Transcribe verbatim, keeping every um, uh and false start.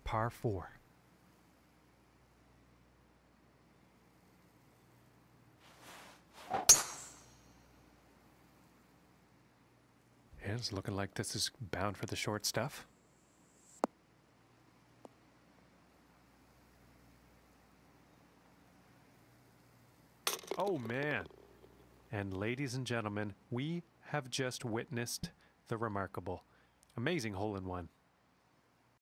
par four. And it's looking like this is bound for the short stuff. Oh man. And ladies and gentlemen, we have just witnessed the remarkable, amazing hole in one.